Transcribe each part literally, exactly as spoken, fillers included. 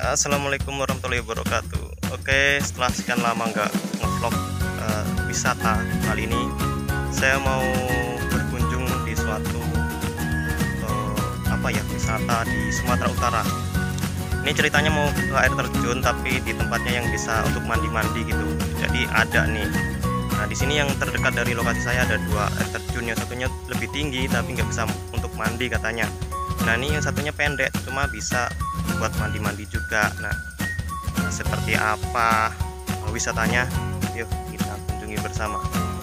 Assalamualaikum warahmatullahi wabarakatuh. Oke, setelah sekian lama nggak ngevlog uh, wisata, kali ini saya mau berkunjung di suatu uh, apa ya wisata di Sumatera Utara. Ini ceritanya mau ke air terjun, tapi di tempatnya yang bisa untuk mandi-mandi gitu. Jadi ada nih. Nah, di sini yang terdekat dari lokasi saya ada dua air terjun, yang satunya lebih tinggi tapi nggak bisa untuk mandi katanya. Nah, ini yang satunya pendek, cuma bisa buat mandi-mandi juga. Nah, seperti apa wisatanya? Yuk kita kunjungi bersama.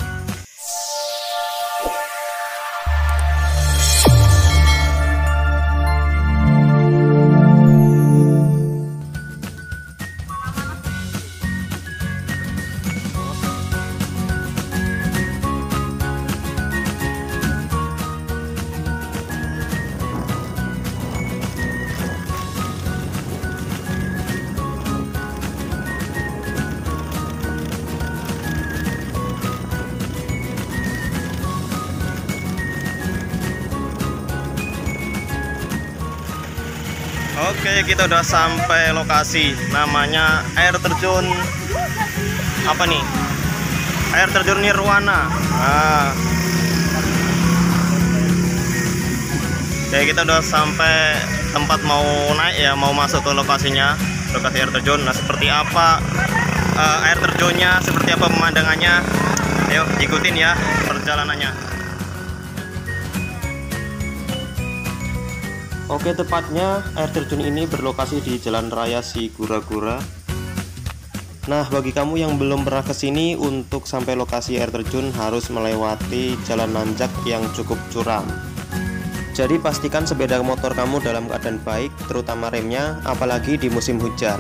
Oke, kita udah sampai lokasi, namanya air terjun apa nih? Air terjun Nirwana. Nah, oke, kita udah sampai tempat mau naik ya, mau masuk ke lokasinya, lokasi air terjun. Nah, seperti apa uh, air terjunnya, seperti apa pemandangannya? Ayo ikutin ya perjalanannya. Oke, tepatnya air terjun ini berlokasi di Jalan Raya Sigura-gura. Nah, bagi kamu yang belum pernah kesini, untuk sampai lokasi air terjun harus melewati jalan nanjak yang cukup curam. Jadi pastikan sepeda motor kamu dalam keadaan baik, terutama remnya, apalagi di musim hujan.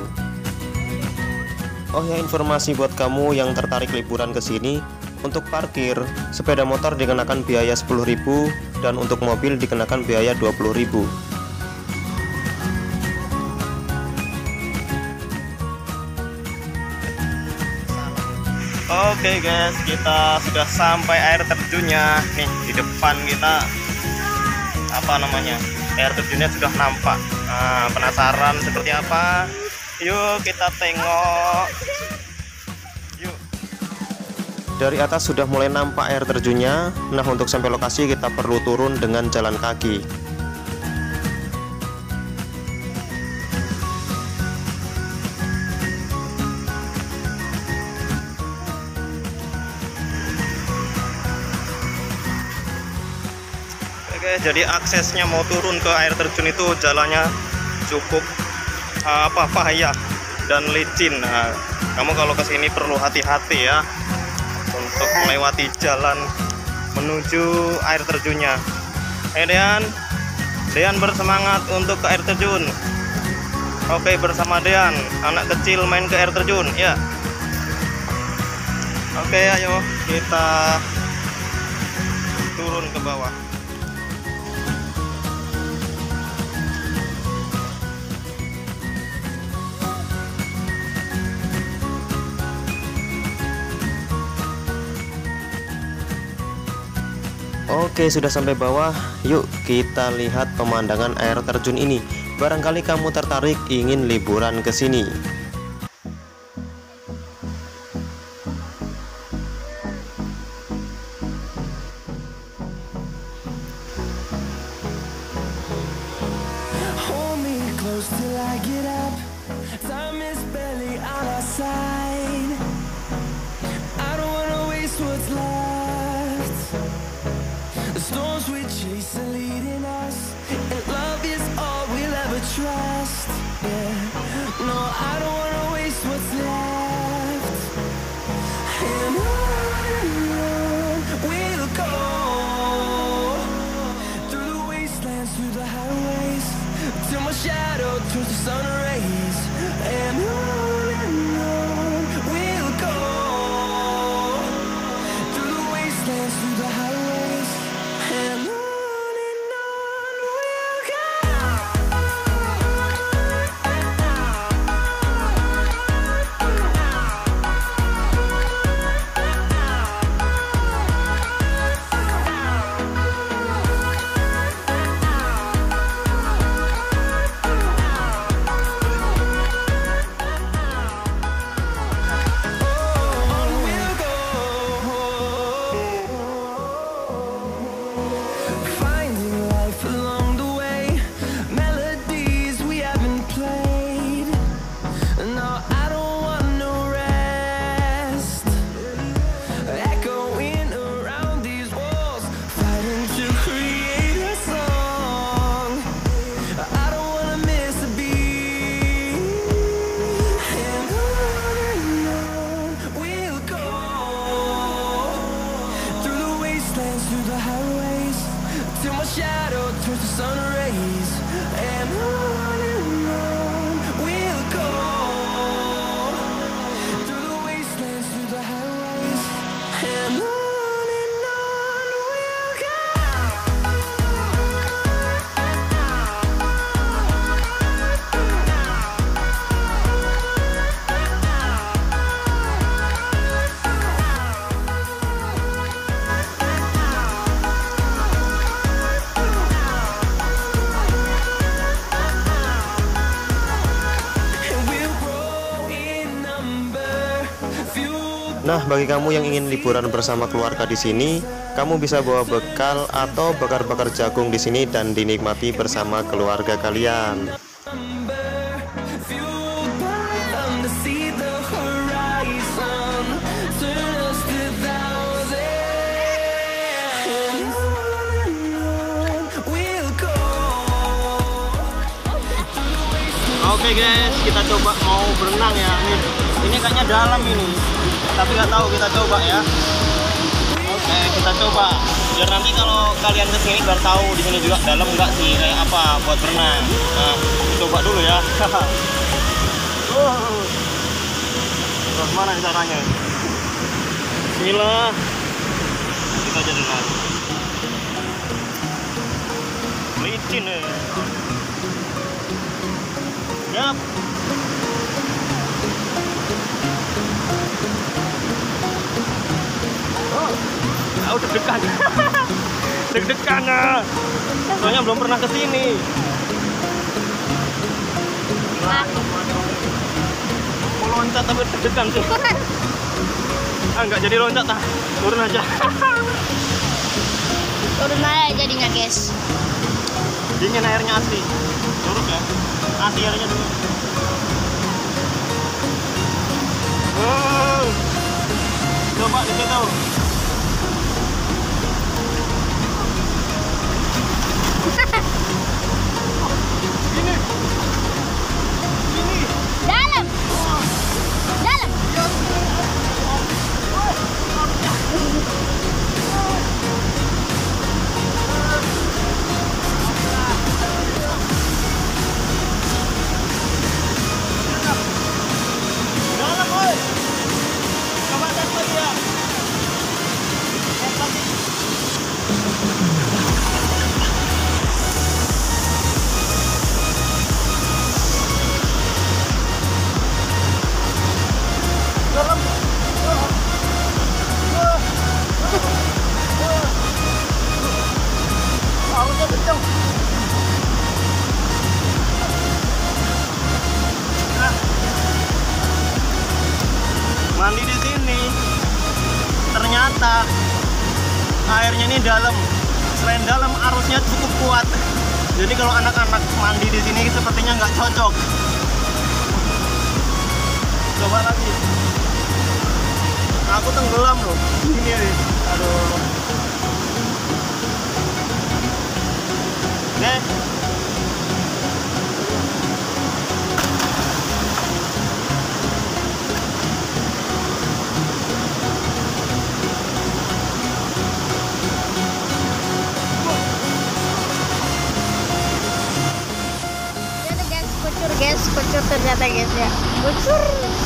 Oh ya, informasi buat kamu yang tertarik liburan ke sini, untuk parkir sepeda motor dikenakan biaya sepuluh ribu dan untuk mobil dikenakan biaya dua puluh ribu. Oke guys, kita sudah sampai air terjunnya. Nih di depan kita apa namanya, air terjunnya sudah nampak. Nah, penasaran seperti apa? Yuk kita tengok. Yuk. Dari atas sudah mulai nampak air terjunnya. Nah, untuk sampai lokasi kita perlu turun dengan jalan kaki. Oke, jadi aksesnya mau turun ke air terjun itu jalannya cukup uh, apa bahaya dan licin. Nah, kamu kalau kesini perlu hati-hati ya untuk melewati jalan menuju air terjunnya. Hey Dean, Dean bersemangat untuk ke air terjun. Oke, bersama Dean, anak kecil main ke air terjun ya. Oke, ayo kita turun ke bawah. Oke, sudah sampai bawah. Yuk kita lihat pemandangan air terjun ini. Barangkali kamu tertarik ingin liburan ke sini. Storms we chase are leading us, and love is all we'll ever trust. Yeah, no, I don't Nah, bagi kamu yang ingin liburan bersama keluarga di sini, kamu bisa bawa bekal atau bakar-bakar jagung di sini dan dinikmati bersama keluarga kalian. Oke guys, kita coba mau berenang ya. Nih, ini kayaknya dalam ini, tapi nggak tahu, kita coba ya. Oke, kita coba. Biar nanti kalau kalian kesini biar tahu di sini juga dalam nggak sih, kayak apa buat berenang. Nah, coba dulu ya. uh. Terus mana caranya? Bismillah. Kita jadi lari. Licin ya. Yap. Oh, oh deg-degan. Deg-degan ah. Soalnya belum pernah ke sini. Mau loncat tapi deg-degan sih. Ah, nggak jadi loncat ah. Turun aja. Turun aja jadinya, guys. Dingin airnya asli. Turun ya. Asli airnya dulu. Wow. Coba di situ. Ini. Ini. Dalam. Dalam. Dalam, boy. Coba tes lagi ya. Tes lagi. Dalam. Arusnya kencang. Mandi di sini ternyata airnya ini dalam. Selain dalam, arusnya cukup kuat. Jadi kalau anak-anak mandi di sini sepertinya nggak cocok. Coba lagi. Aku tenggelam loh. Ini nih. Aduh. Oke. Kucur guys, kucur ternyata guys ya, kucur.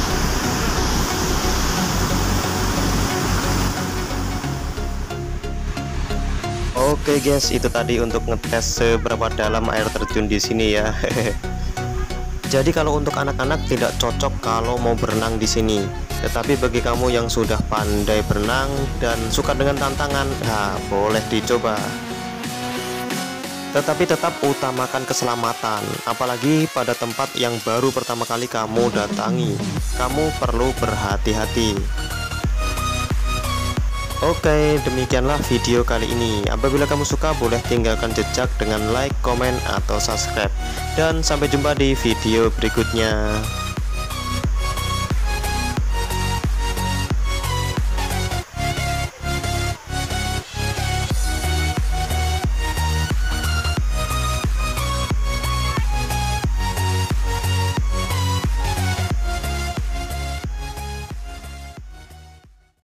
Oke guys, itu tadi untuk ngetes seberapa dalam air terjun di sini ya. Jadi kalau untuk anak-anak tidak cocok kalau mau berenang di sini. Tetapi bagi kamu yang sudah pandai berenang dan suka dengan tantangan, nah boleh dicoba. Tetapi tetap utamakan keselamatan, apalagi pada tempat yang baru pertama kali kamu datangi. Kamu perlu berhati-hati. Oke, demikianlah video kali ini. Apabila kamu suka, boleh tinggalkan jejak dengan like, komen, atau subscribe. Dan sampai jumpa di video berikutnya.